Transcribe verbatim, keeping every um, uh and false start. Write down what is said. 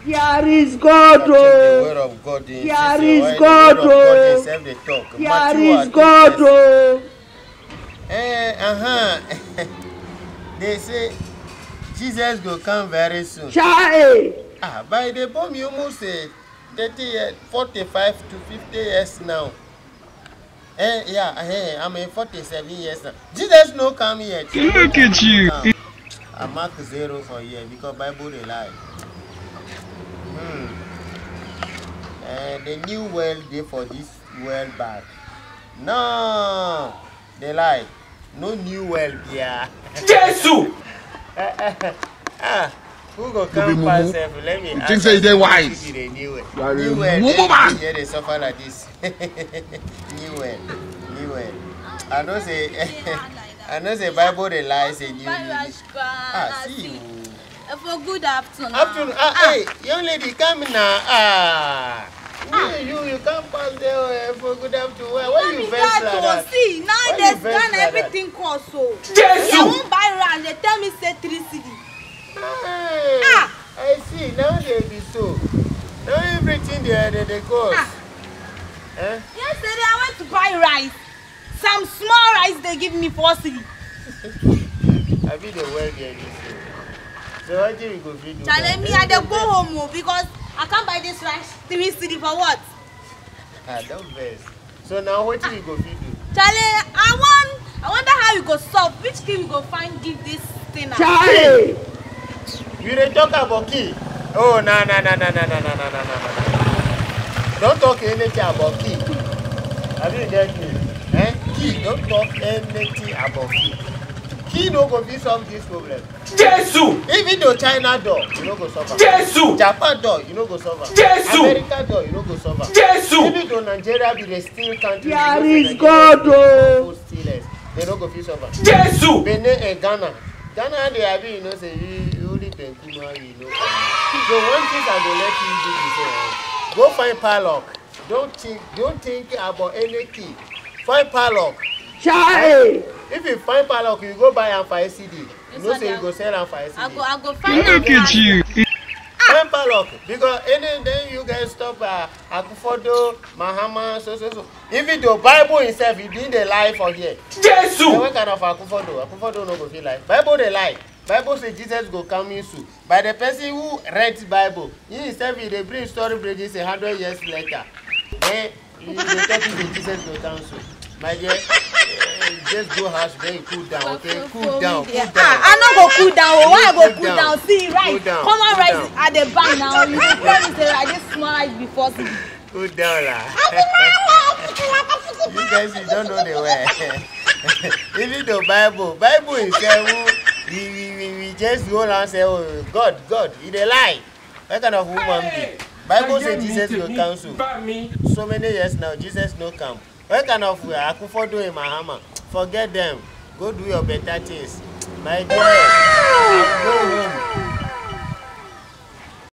Here is God, oh. The word of God in Here is God, oh. Here is God, oh. Eh, uh-huh. They say Jesus will come very soon. Chai. Ah, by the bomb you almost say thirty years, forty-five to fifty years now. Eh, yeah, eh, I'm in forty-seven years now. Jesus no come yet. Look at you. I mark zero for here because Bible they lie. Hmm. Uh, the new world day for this world back. No, they lie. No new world, yeah. Jesus! Ah, who go come pass? Let me. Think say they wise. New world. You are New a world. momoman. Yeah, they suffer like this. New world. New world. I know say. I know say Bible they lie say new. Ah, see. For good afternoon. Afternoon. Ah, ah, hey, young lady, come now. Ah. Ah. You, you can't pass there uh, for good afternoon. Why, why you vex like that? See, now they scan everything cost so. Jesus! I won't buy rand. They tell me say three C D. Hey, Ah. I see. Now they be so. Now everything they they, they cost. Ah. Eh? Yesterday I went to buy rice. Some small rice they give me four C D. I be the well there this day. So what do you go feed? Challenge me, I dey go home because I can't buy this rice three C D for what? Ah, don't vex. So now what do you go feed do? Charlie, I want, I wonder how you go solve. Which key we go find give this thing out? Chai. You dey talk about key? Oh, no, no, no, no, no, no, no, no, no, no. Don't talk anything about key. Have you get me? Eh? Key, don't talk anything about key. Key no go fit solve this problem. Jesus! Even though China door, you no go solve am. Jesus! Japan door, you no go solve am. Jesus! America door, you no go solve am. Jesus! Even though Nigeria be the steel country, Here is God, oh. they no go fit solve am. Jesus! Benin and Ghana. Ghana they have you know say you only ten kuma you know. So one thing I go let you do is uh, go find padlock. Don't think don't think about any key. Find padlock. Chai. If you find padlock, you go buy am for a C D. You know say you go sell am for a C D. I go, I go find Look at you. Find padlock because any then you guys stop uh, Akufodo, Mahama, so so so. Even the Bible itself, you doing the lie for here. Jesus! So what kind of Akufodo? Akufodo no go feel lie. Bible they lie. Bible say Jesus go come in soon. By the person who reads Bible, he himself they bring story bridges a hundred years later. Then you dey talk say Jesus go come soon. My dear, uh, just go house, then you cool down, okay? Cool down, cool down. Ah, I no go cool down. Why I go Cool cool down. down? See, right? Cool down, Come on, cool rice down. at the bank now. You dey tell me say I just small rice before C D. Cool down lah. You guys, you don't know the way. Even the Bible, Bible itself, we, we, we, we just go and say, oh, God, God, he dey lie. What kind of woman be? Bible say Jesus will counsel. So many years now, Jesus no come. What kind of uh, Akufodo in Mahama? Forget them. Go do your better things. My dear, go home.